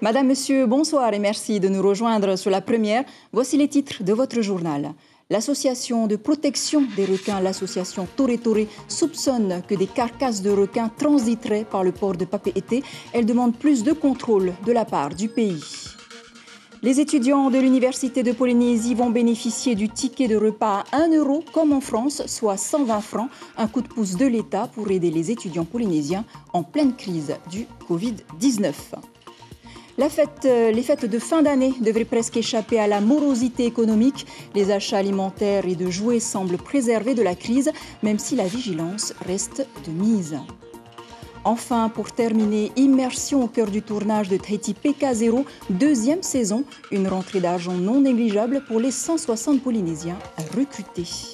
Madame, Monsieur, bonsoir et merci de nous rejoindre sur la première. Voici les titres de votre journal. L'association de protection des requins, l'association Toré Toré, soupçonne que des carcasses de requins transiteraient par le port de Papeete. Elle demande plus de contrôle de la part du pays. Les étudiants de l'Université de Polynésie vont bénéficier du ticket de repas à 1 € comme en France, soit 120 francs. Un coup de pouce de l'État pour aider les étudiants polynésiens en pleine crise du Covid-19. Les fêtes de fin d'année devraient presque échapper à la morosité économique. Les achats alimentaires et de jouets semblent préservés de la crise, même si la vigilance reste de mise. Enfin, pour terminer, immersion au cœur du tournage de Tahiti PK0, deuxième saison, une rentrée d'argent non négligeable pour les 160 Polynésiens recrutés.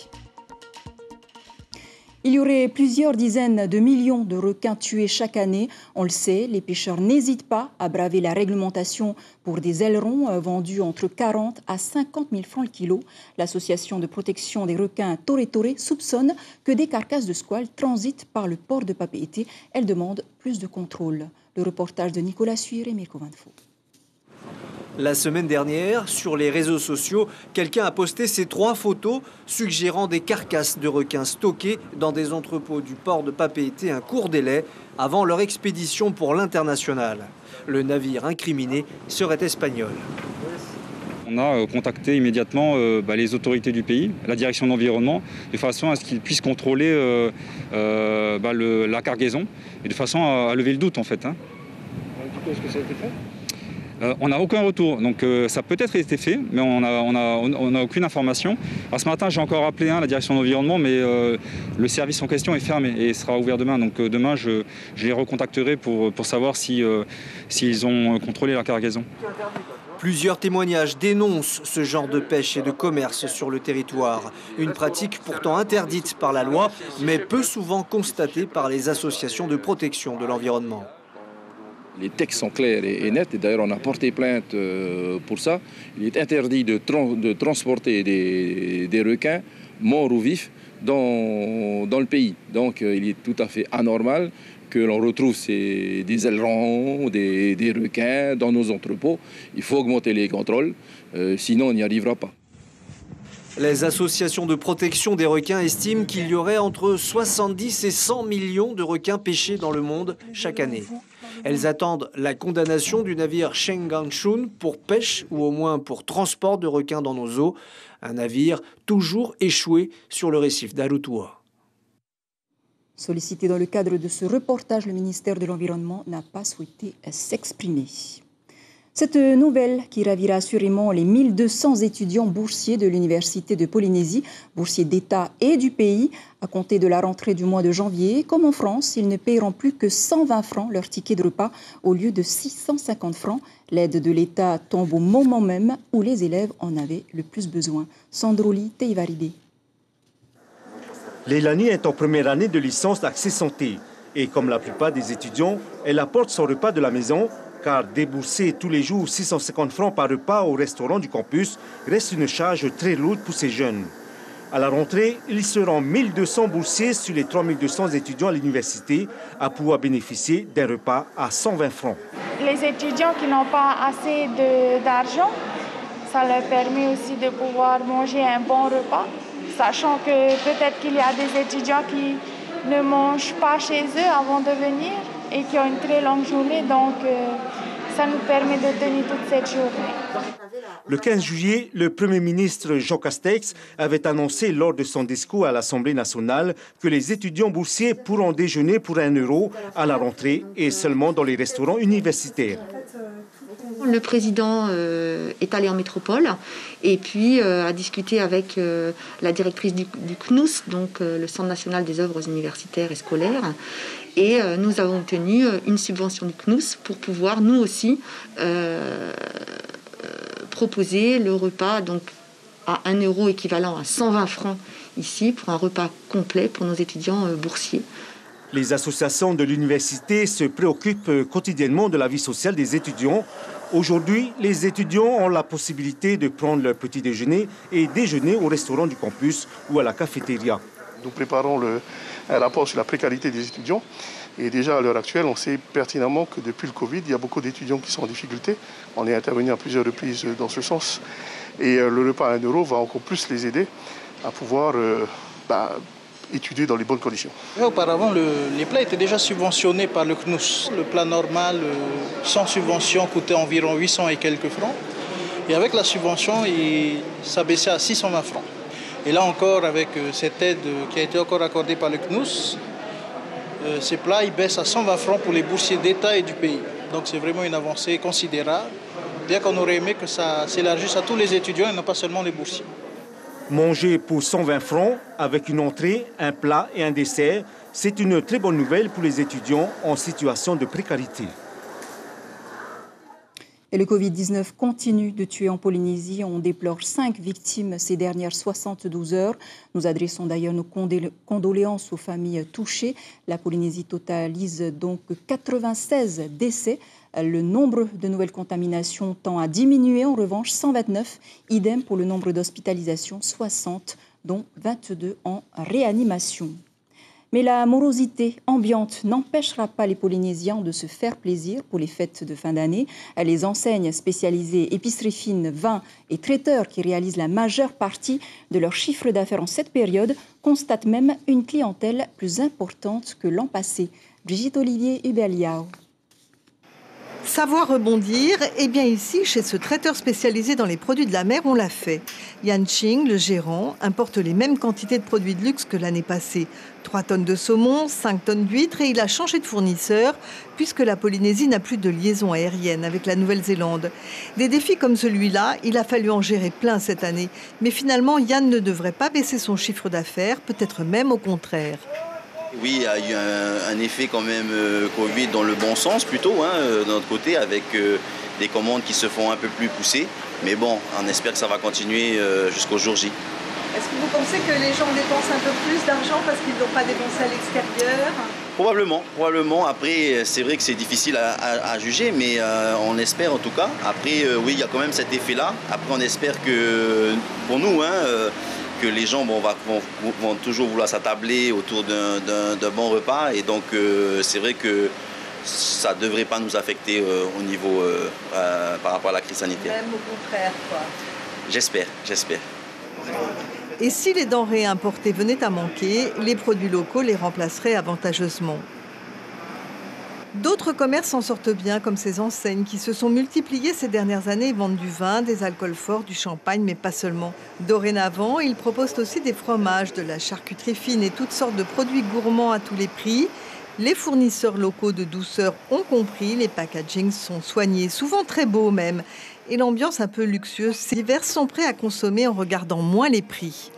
Il y aurait plusieurs dizaines de millions de requins tués chaque année. On le sait, les pêcheurs n'hésitent pas à braver la réglementation pour des ailerons vendus entre 40 à 50 000 francs le kilo. L'association de protection des requins Toré Toré soupçonne que des carcasses de squales transitent par le port de Papeete. Elle demande plus de contrôle. Le reportage de Nicolas Suir et Mirko Vanfo. La semaine dernière, sur les réseaux sociaux, quelqu'un a posté ces 3 photos suggérant des carcasses de requins stockées dans des entrepôts du port de Papeete un court délai avant leur expédition pour l'international. Le navire incriminé serait espagnol. On a contacté immédiatement les autorités du pays, la direction de l'environnement, de façon à ce qu'ils puissent contrôler la cargaison et de façon à lever le doute en fait. Est-ce que ça a été fait ? On n'a aucun retour, donc ça peut être été fait, mais on n'a aucune information. Alors, ce matin, j'ai encore appelé la direction de l'environnement, mais le service en question est fermé et sera ouvert demain. Donc demain, je les recontacterai pour savoir s'ils ont contrôlé la cargaison. Plusieurs témoignages dénoncent ce genre de pêche et de commerce sur le territoire. Une pratique pourtant interdite par la loi, mais peu souvent constatée par les associations de protection de l'environnement. Les textes sont clairs et nets, et d'ailleurs on a porté plainte pour ça. Il est interdit de transporter des requins, morts ou vifs, dans le pays. Donc il est tout à fait anormal que l'on retrouve des ailerons, des requins dans nos entrepôts. Il faut augmenter les contrôles, sinon on n'y arrivera pas. Les associations de protection des requins estiment qu'il y aurait entre 70 et 100 millions de requins pêchés dans le monde chaque année. Elles attendent la condamnation du navire Shenganshun pour pêche ou au moins pour transport de requins dans nos eaux. Un navire toujours échoué sur le récif d'Arutua. Sollicité dans le cadre de ce reportage, le ministère de l'Environnement n'a pas souhaité s'exprimer. Cette nouvelle qui ravira assurément les 1200 étudiants boursiers de l'Université de Polynésie, boursiers d'État et du pays, à compter de la rentrée du mois de janvier. Comme en France, ils ne paieront plus que 120 francs leur ticket de repas au lieu de 650 francs. L'aide de l'État tombe au moment même où les élèves en avaient le plus besoin. Sandroli Teivaride. Leilani est en première année de licence d'accès santé. Et comme la plupart des étudiants, elle apporte son repas de la maison, car débourser tous les jours 650 francs par repas au restaurant du campus reste une charge très lourde pour ces jeunes. À la rentrée, ils seront 1200 boursiers sur les 3200 étudiants à l'université à pouvoir bénéficier d'un repas à 120 francs. Les étudiants qui n'ont pas assez d'argent, ça leur permet aussi de pouvoir manger un bon repas, sachant que peut-être qu'il y a des étudiants qui ne mangent pas chez eux avant de venir et qui ont une très longue journée, donc ça nous permet de tenir toute cette journée. Le 15 juillet, le Premier ministre Jean Castex avait annoncé lors de son discours à l'Assemblée nationale que les étudiants boursiers pourront déjeuner pour 1 € à la rentrée et seulement dans les restaurants universitaires. Le président est allé en métropole et puis a discuté avec la directrice du CNUS, donc le Centre national des œuvres universitaires et scolaires. Et nous avons obtenu une subvention du CNUS pour pouvoir, nous aussi, proposer le repas donc, à 1 € équivalent à 120 francs ici pour un repas complet pour nos étudiants boursiers. Les associations de l'université se préoccupent quotidiennement de la vie sociale des étudiants. Aujourd'hui, les étudiants ont la possibilité de prendre leur petit déjeuner et déjeuner au restaurant du campus ou à la cafétéria. Nous préparons un rapport sur la précarité des étudiants Et déjà à l'heure actuelle, on sait pertinemment que depuis le Covid, il y a beaucoup d'étudiants qui sont en difficulté. On est intervenu à plusieurs reprises dans ce sens. Et le repas à 1 euro va encore plus les aider à pouvoir étudier dans les bonnes conditions. Auparavant, les plats étaient déjà subventionnés par le CNUS. Le plat normal, sans subvention, coûtait environ 800 et quelques francs. Et avec la subvention, ça baissait à 620 francs. Et là encore, avec cette aide qui a été encore accordée par le CNUS, ces plats ils baissent à 120 francs pour les boursiers d'État et du pays. Donc c'est vraiment une avancée considérable, bien qu'on aurait aimé que ça s'élargisse à tous les étudiants et non pas seulement les boursiers. Manger pour 120 francs avec une entrée, un plat et un dessert, c'est une très bonne nouvelle pour les étudiants en situation de précarité. Et le Covid-19 continue de tuer en Polynésie. On déplore 5 victimes ces dernières 72 heures. Nous adressons d'ailleurs nos condoléances aux familles touchées. La Polynésie totalise donc 96 décès. Le nombre de nouvelles contaminations tend à diminuer. En revanche, 129. Idem pour le nombre d'hospitalisations, 60, dont 22 en réanimation. Mais la morosité ambiante n'empêchera pas les Polynésiens de se faire plaisir pour les fêtes de fin d'année. Les enseignes spécialisées épiceries fines, vins et traiteurs qui réalisent la majeure partie de leur chiffre d'affaires en cette période constatent même une clientèle plus importante que l'an passé. Brigitte Olivier Ubeliao. Savoir rebondir, eh bien ici, chez ce traiteur spécialisé dans les produits de la mer, on l'a fait. Yan Ching, le gérant, importe les mêmes quantités de produits de luxe que l'année passée. 3 tonnes de saumon, 5 tonnes d'huîtres et il a changé de fournisseur puisque la Polynésie n'a plus de liaison aérienne avec la Nouvelle-Zélande. Des défis comme celui-là, il a fallu en gérer plein cette année. Mais finalement, Yann ne devrait pas baisser son chiffre d'affaires, peut-être même au contraire. Oui, il y a eu un effet quand même Covid dans le bon sens plutôt, de notre côté, avec des commandes qui se font un peu plus poussées. Mais bon, on espère que ça va continuer jusqu'au jour J. Est-ce que vous pensez que les gens dépensent un peu plus d'argent parce qu'ils n'ont pas dépensé à l'extérieur ? Probablement. Après, c'est vrai que c'est difficile à juger, mais on espère en tout cas. Après, oui, il y a quand même cet effet-là. Après, on espère que pour nous, que les gens vont toujours vouloir s'attabler autour d'un bon repas. Et donc, c'est vrai que ça ne devrait pas nous affecter au niveau par rapport à la crise sanitaire. Même au contraire, quoi. J'espère. Et si les denrées importées venaient à manquer, les produits locaux les remplaceraient avantageusement. D'autres commerces s'en sortent bien, comme ces enseignes qui se sont multipliées ces dernières années et vendent du vin, des alcools forts, du champagne, mais pas seulement. Dorénavant, ils proposent aussi des fromages, de la charcuterie fine et toutes sortes de produits gourmands à tous les prix. Les fournisseurs locaux de douceur ont compris, les packagings sont soignés, souvent très beaux même. Et l'ambiance un peu luxueuse, ces divers sont prêts à consommer en regardant moins les prix.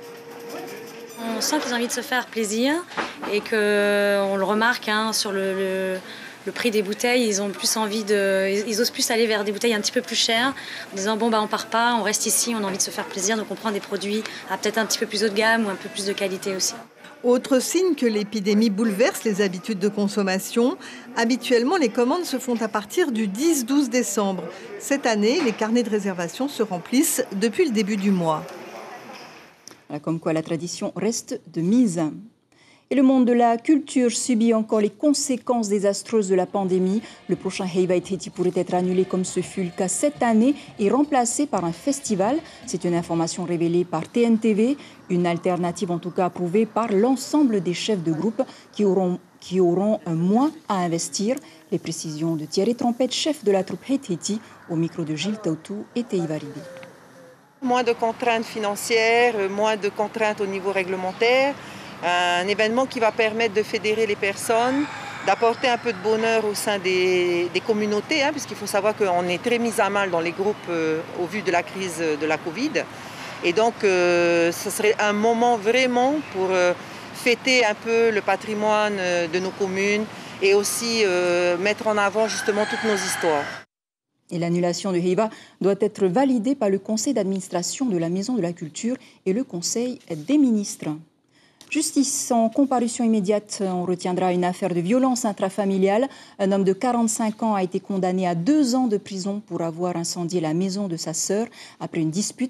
On sent qu'ils ont envie de se faire plaisir et qu'on le remarque sur le prix des bouteilles. Ils osent plus aller vers des bouteilles un petit peu plus chères en disant on part pas, on reste ici, on a envie de se faire plaisir, donc on prend des produits à peut-être un petit peu plus haut de gamme ou un peu plus de qualité aussi. Autre signe que l'épidémie bouleverse les habitudes de consommation, habituellement les commandes se font à partir du 10-12 décembre. Cette année, les carnets de réservation se remplissent depuis le début du mois. Comme quoi la tradition reste de mise. Et le monde de la culture subit encore les conséquences désastreuses de la pandémie. Le prochain Heiva Tahiti pourrait être annulé comme ce fut le cas cette année et remplacé par un festival. C'est une information révélée par TNTV, une alternative en tout cas approuvée par l'ensemble des chefs de groupe qui auront un mois à investir. Les précisions de Thierry Trompette, chef de la troupe Tahiti, au micro de Gilles Tautou et Teivaridi. Moins de contraintes financières, moins de contraintes au niveau réglementaire. Un événement qui va permettre de fédérer les personnes, d'apporter un peu de bonheur au sein des communautés, puisqu'il faut savoir qu'on est très mis à mal dans les groupes au vu de la crise de la Covid. Et donc, ce serait un moment vraiment pour fêter un peu le patrimoine de nos communes et aussi mettre en avant justement toutes nos histoires. Et l'annulation de Heiva doit être validée par le conseil d'administration de la Maison de la Culture et le conseil des ministres. Justice en comparution immédiate, on retiendra une affaire de violence intrafamiliale. Un homme de 45 ans a été condamné à 2 ans de prison pour avoir incendié la maison de sa sœur après une dispute.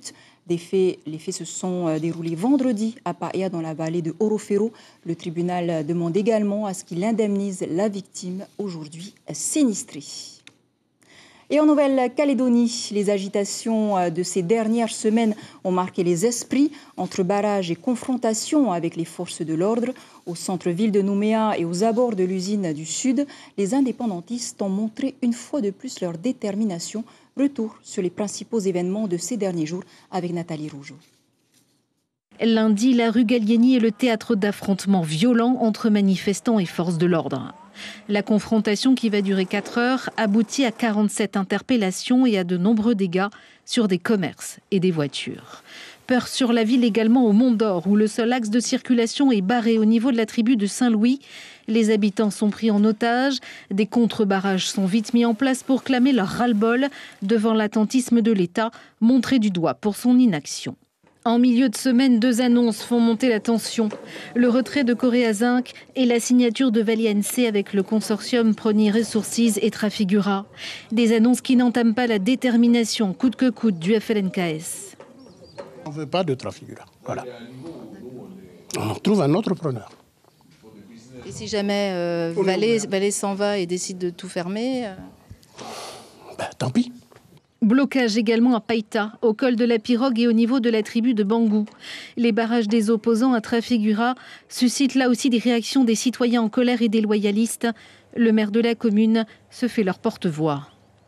Les faits se sont déroulés vendredi à Paia, dans la vallée de Orofero. Le tribunal demande également à ce qu'il indemnise la victime, aujourd'hui sinistrée. Et en Nouvelle-Calédonie, les agitations de ces dernières semaines ont marqué les esprits entre barrages et confrontations avec les forces de l'ordre. Au centre-ville de Nouméa et aux abords de l'usine du Sud, les indépendantistes ont montré une fois de plus leur détermination. Retour sur les principaux événements de ces derniers jours avec Nathalie Rougeau. Lundi, la rue Gallieni est le théâtre d'affrontements violents entre manifestants et forces de l'ordre. La confrontation, qui va durer 4 heures, aboutit à 47 interpellations et à de nombreux dégâts sur des commerces et des voitures. Peur sur la ville également au Mont-d'Or, où le seul axe de circulation est barré au niveau de la tribu de Saint-Louis. Les habitants sont pris en otage. Des contre-barrages sont vite mis en place pour clamer leur ras-le-bol devant l'attentisme de l'État, montré du doigt pour son inaction. En milieu de semaine, 2 annonces font monter la tension. Le retrait de Coréa Zinc et la signature de Valiense avec le consortium Prony Resources et Trafigura. Des annonces qui n'entament pas la détermination coûte que coûte du FLNKS. On ne veut pas de Trafigura. Voilà. On trouve un autre preneur. Et si jamais Vallée s'en va et décide de tout fermer Tant pis. Blocage également à Païta, au col de la Pirogue et au niveau de la tribu de Bangou. Les barrages des opposants à Trafigura suscitent là aussi des réactions des citoyens en colère et des loyalistes. Le maire de la commune se fait leur porte-voix.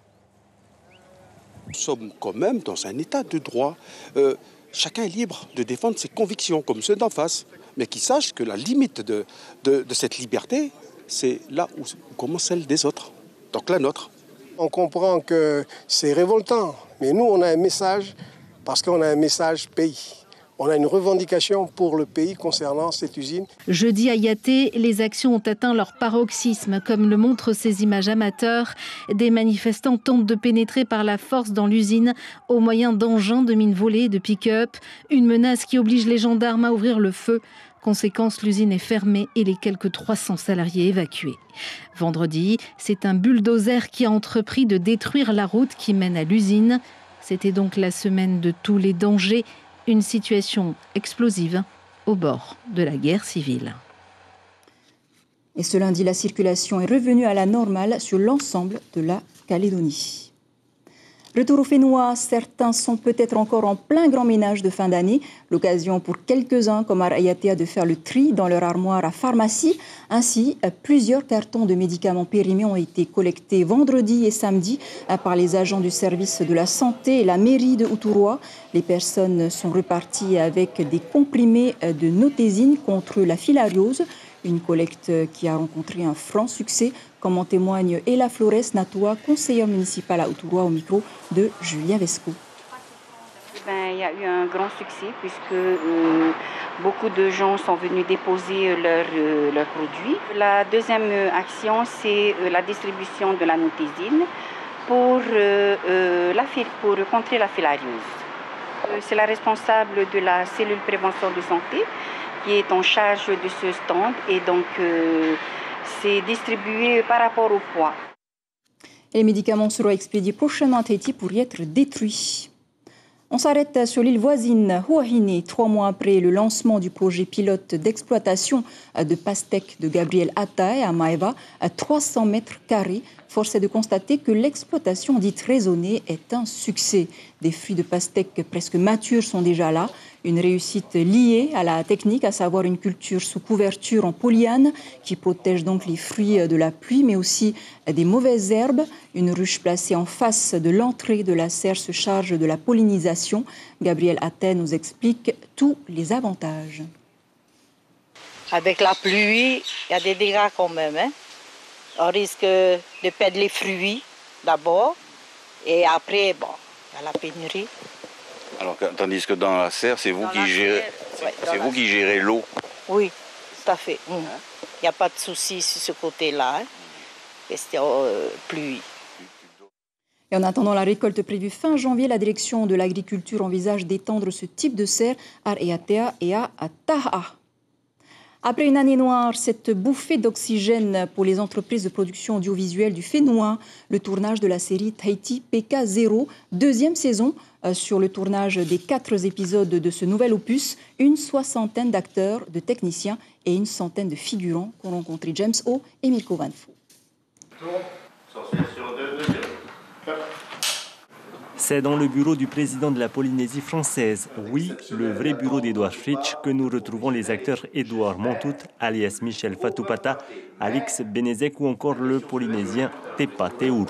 Nous sommes quand même dans un état de droit. Chacun est libre de défendre ses convictions, comme ceux d'en face. Mais qu'ils sachent que la limite de cette liberté, c'est là où commence celle des autres, donc la nôtre. On comprend que c'est révoltant, mais nous, on a un message, parce qu'on a un message pays. On a une revendication pour le pays concernant cette usine. Jeudi à Yaté, les actions ont atteint leur paroxysme, comme le montrent ces images amateurs. Des manifestants tentent de pénétrer par la force dans l'usine au moyen d'engins de mines volées et de pick-up. Une menace qui oblige les gendarmes à ouvrir le feu. Conséquence, l'usine est fermée et les quelques 300 salariés évacués. Vendredi, c'est un bulldozer qui a entrepris de détruire la route qui mène à l'usine. C'était donc la semaine de tous les dangers, une situation explosive au bord de la guerre civile. Et ce lundi, la circulation est revenue à la normale sur l'ensemble de la Calédonie. Retour au Fénois, certains sont peut-être encore en plein grand ménage de fin d'année. L'occasion pour quelques-uns comme Arayatea de faire le tri dans leur armoire à pharmacie. Ainsi, plusieurs cartons de médicaments périmés ont été collectés vendredi et samedi par les agents du service de la santé et la mairie de Outuroa. Les personnes sont reparties avec des comprimés de notésine contre la filariose. Une collecte qui a rencontré un franc succès, comme en témoigne Ella Flores Natua, conseillère municipale à Outuroa, au micro de Julien Vesco. Il y a eu un grand succès puisque beaucoup de gens sont venus déposer leurs produits. La deuxième action, c'est la distribution de la notésine pour contrer la filariose. C'est la responsable de la cellule prévention de santé qui est en charge de ce stand et donc c'est distribué par rapport au poids. Et les médicaments seront expédiés prochainement à Tahiti pour y être détruits. On s'arrête sur l'île voisine, Huahine, 3 mois après le lancement du projet pilote d'exploitation de pastèques de Gabriel Atae à Maeva, à 300 mètres carrés. Force est de constater que l'exploitation dite raisonnée est un succès. Des fruits de pastèques presque matures sont déjà là. Une réussite liée à la technique, à savoir une culture sous couverture en polyane qui protège donc les fruits de la pluie, mais aussi des mauvaises herbes. Une ruche placée en face de l'entrée de la serre se charge de la pollinisation. Gabriel Atae nous explique tous les avantages. Avec la pluie, il y a des dégâts quand même. On risque de perdre les fruits d'abord et après, il y a la pénurie. Alors, tandis que dans la serre, c'est vous qui gérez l'eau. Oui, tout à fait. Il n'y a pas de souci sur ce côté-là, question pluie. Et en attendant la récolte prévue fin janvier, la direction de l'agriculture envisage d'étendre ce type de serre à Arayatea et à Taha. Après une année noire, cette bouffée d'oxygène pour les entreprises de production audiovisuelle du Fénois, le tournage de la série Tahiti PK0, deuxième saison, sur le tournage des 4 épisodes de ce nouvel opus, une 60aine d'acteurs, de techniciens et une 100aine de figurants qu'ont rencontré James O et Mirko Van Foo. C'est dans le bureau du président de la Polynésie française, oui, le vrai bureau d'Edouard Fritsch, que nous retrouvons les acteurs Edouard Montout, alias Michel Fatoupata, Alix Benezek ou encore le Polynésien Tepa Teuru.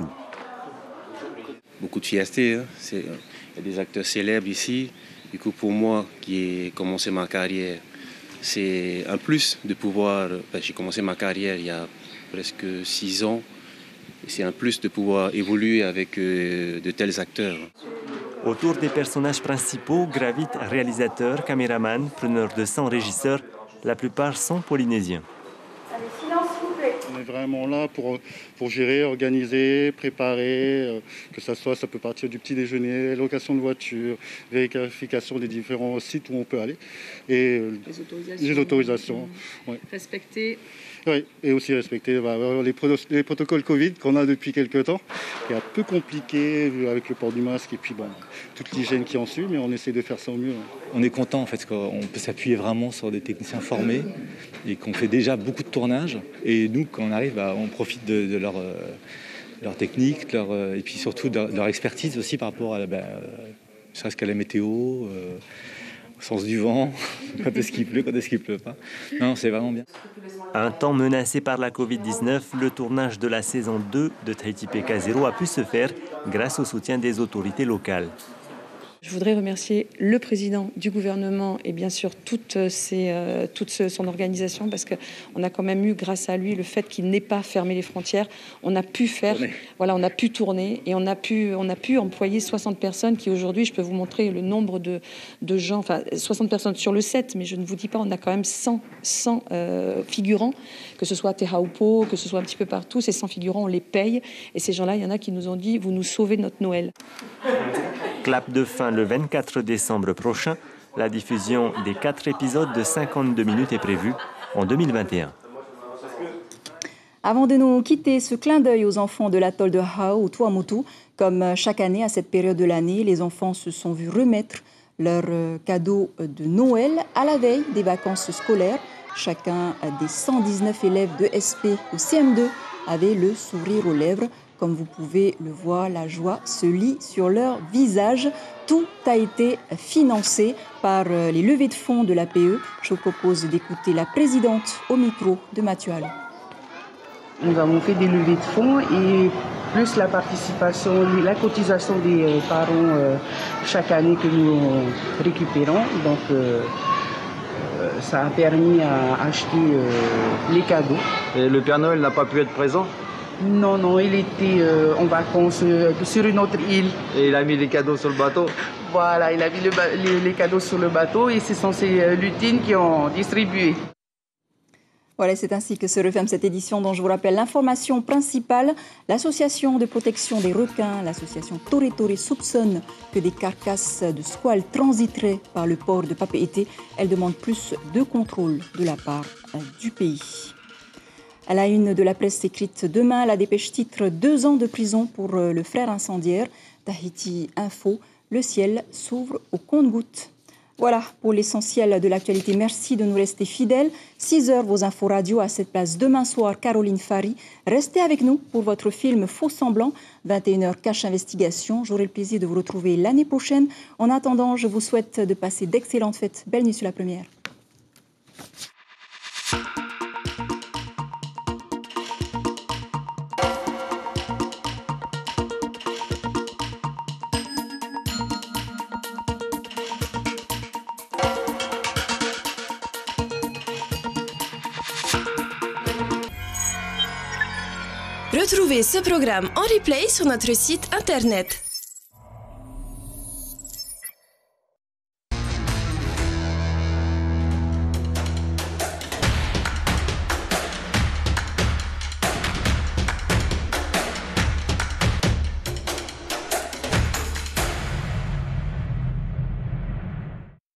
Beaucoup de fierté, hein. Il y a des acteurs célèbres ici. Du coup, pour moi, qui ai commencé ma carrière, c'est un plus de pouvoir... j'ai commencé ma carrière il y a presque 6 ans. C'est un plus de pouvoir évoluer avec de tels acteurs. Autour des personnages principaux gravitent réalisateurs, caméramans, preneurs de son, régisseurs. La plupart sont polynésiens. On est vraiment là pour gérer, organiser, préparer, que ça peut partir du petit déjeuner, location de voiture, vérification des différents sites où on peut aller. Et les autorisations. Ouais. Respecter. Oui, et aussi respecter les protocoles Covid qu'on a depuis quelques temps, qui est un peu compliqué avec le port du masque et puis toute l'hygiène qui en suit, mais on essaie de faire ça au mieux. On est content en fait qu'on peut s'appuyer vraiment sur des techniciens formés et qu'on fait déjà beaucoup de tournages. Et nous, quand on arrive, on profite de leur technique, et puis surtout de leur expertise aussi par rapport à serait-ce qu'à la météo, au sens du vent, quand est-ce qu'il pleut, quand est-ce qu'il pleut pas. Non, c'est vraiment bien. Un temps menacé par la Covid-19, le tournage de la saison 2 de Tahiti PK0 a pu se faire grâce au soutien des autorités locales. Je voudrais remercier le président du gouvernement et bien sûr toute son organisation parce qu'on a quand même eu, grâce à lui, le fait qu'il n'ait pas fermé les frontières. On a pu on a pu tourner et on a pu employer 60 personnes qui aujourd'hui, je peux vous montrer le nombre de gens, 60 personnes sur le set, mais je ne vous dis pas, on a quand même 100 figurants, que ce soit à Te Haupo, que ce soit un petit peu partout. Ces 100 figurants, on les paye et ces gens-là, il y en a qui nous ont dit, vous nous sauvez notre Noël. Clap de fin le 24 décembre prochain. La diffusion des 4 épisodes de 52 minutes est prévue en 2021. Avant de nous quitter, ce clin d'œil aux enfants de l'atoll de Hao au Tuamotu. Comme chaque année, à cette période de l'année, les enfants se sont vus remettre leurs cadeaux de Noël à la veille des vacances scolaires. Chacun des 119 élèves de SP au CM2 avait le sourire aux lèvres. Comme vous pouvez le voir, la joie se lit sur leur visage. Tout a été financé par les levées de fonds de l'APE. Je vous propose d'écouter la présidente au micro de Mathieu Allon. Nous avons fait des levées de fonds et plus la participation, la cotisation des parents chaque année que nous récupérons. Donc ça a permis à acheter les cadeaux. Et le Père Noël n'a pas pu être présent ? Non, il était en vacances sur une autre île. Et il a mis les cadeaux sur le bateau? Voilà, il a mis les cadeaux sur le bateau et ce sont ces lutines qui ont distribué. Voilà, c'est ainsi que se referme cette édition dont je vous rappelle l'information principale. L'association de protection des requins, l'association Tore Tore, soupçonne que des carcasses de squales transiteraient par le port de Papeete. Elle demande plus de contrôle de la part du pays. À la une de la presse écrite demain, la dépêche titre 2 ans de prison pour le frère incendiaire. Tahiti Info, le ciel s'ouvre au compte-gouttes. Voilà pour l'essentiel de l'actualité. Merci de nous rester fidèles. 6h, vos infos radio à cette place. Demain soir, Caroline Fary. Restez avec nous pour votre film Faux Semblant. 21h, Cache Investigation. J'aurai le plaisir de vous retrouver l'année prochaine. En attendant, je vous souhaite de passer d'excellentes fêtes. Belle nuit sur la première. Retrouvez ce programme en replay sur notre site internet